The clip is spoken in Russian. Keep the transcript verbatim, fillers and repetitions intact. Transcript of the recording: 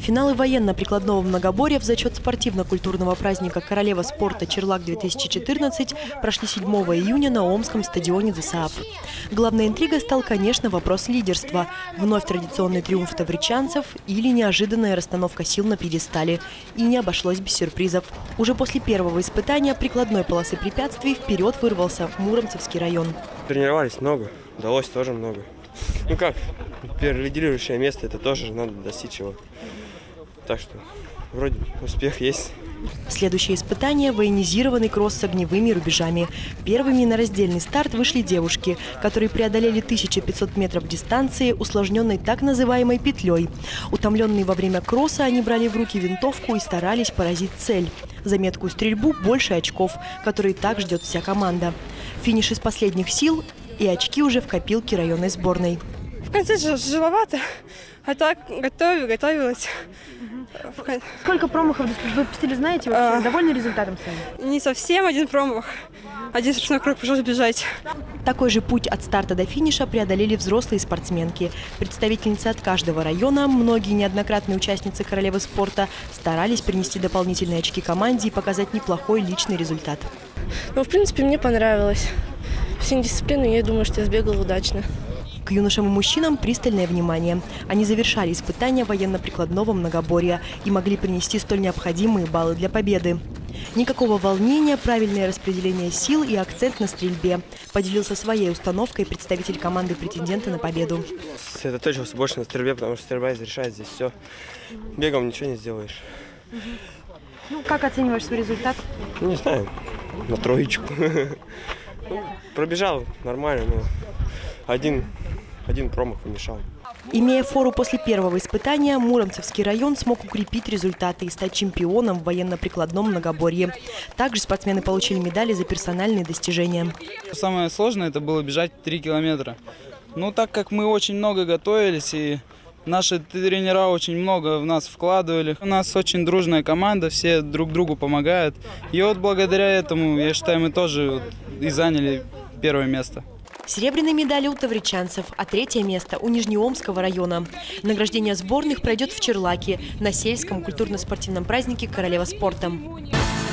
Финалы военно-прикладного многоборья в зачет спортивно-культурного праздника «Королева спорта Черлак-две тысячи четырнадцать» прошли седьмого июня на Омском стадионе ДОСААФ. Главной интригой стал, конечно, вопрос лидерства. Вновь традиционный триумф тавричанцев или неожиданная расстановка сил на пьедестале. И не обошлось без сюрпризов. Уже после первого испытания прикладной полосы препятствий вперед вырвался Муромцевский район. Тренировались много, удалось тоже много. Ну как, лидирующее место, это тоже надо достичь его. Так что вроде успех есть. Следующее испытание – военизированный кросс с огневыми рубежами. Первыми на раздельный старт вышли девушки, которые преодолели тысячу пятьсот метров дистанции, усложненной так называемой петлей. Утомленные во время кросса, они брали в руки винтовку и старались поразить цель. За меткую стрельбу больше очков, которые так ждет вся команда. Финиш из последних сил и очки уже в копилке районной сборной. В конце же живовато, а так готовилась, готовилась. Сколько промахов допустили, знаете, вообще? А, Довольны результатом своим? Не совсем один промах. Один страшный круг, пришлось бежать. Такой же путь от старта до финиша преодолели взрослые спортсменки. Представительницы от каждого района, многие неоднократные участницы «Королевы спорта» старались принести дополнительные очки команде и показать неплохой личный результат. Ну, в принципе, мне понравилось. Все дисциплины, я думаю, что я сбегала удачно. К юношам и мужчинам пристальное внимание. Они завершали испытания военно-прикладного многоборья и могли принести столь необходимые баллы для победы. Никакого волнения, правильное распределение сил и акцент на стрельбе. Поделился своей установкой представитель команды претендента на победу. Сосредоточился больше на стрельбе, потому что стрельба решает здесь все. Бегом ничего не сделаешь. Ну, как оцениваешь свой результат? Ну, не знаю, на троечку. Пробежал нормально, но один, один промах помешал. Имея фору после первого испытания, Муромцевский район смог укрепить результаты и стать чемпионом в военно-прикладном многоборье. Также спортсмены получили медали за персональные достижения. Самое сложное это было бежать три километра. Ну, так как мы очень много готовились и наши тренера очень много в нас вкладывали. У нас очень дружная команда, все друг другу помогают. И вот благодаря этому, я считаю, мы тоже вот и заняли первое место. Серебряные медали у тавричанцев, а третье место у Нижнеомского района. Награждение сборных пройдет в Черлаке на сельском культурно-спортивном празднике «Королева спорта».